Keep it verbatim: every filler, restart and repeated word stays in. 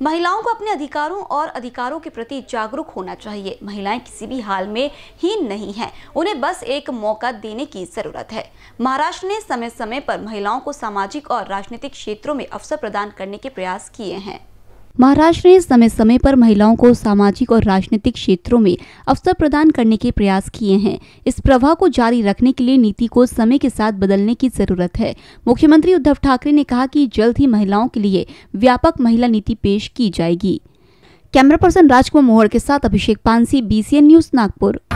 महिलाओं को अपने अधिकारों और अधिकारों के प्रति जागरूक होना चाहिए। महिलाएं किसी भी हाल में हीन नहीं हैं, उन्हें बस एक मौका देने की जरूरत है। महाराष्ट्र ने समय समय पर महिलाओं को सामाजिक और राजनीतिक क्षेत्रों में अवसर प्रदान करने के प्रयास किए हैं। महाराष्ट्र ने समय समय पर महिलाओं को सामाजिक और राजनीतिक क्षेत्रों में अवसर प्रदान करने के प्रयास किए हैं। इस प्रवाह को जारी रखने के लिए नीति को समय के साथ बदलने की जरूरत है। मुख्यमंत्री उद्धव ठाकरे ने कहा कि जल्द ही महिलाओं के लिए व्यापक महिला नीति पेश की जाएगी। कैमरा पर्सन राजकुमार मोहर के साथ Abhishek Pansi, B C N news, Nagpur.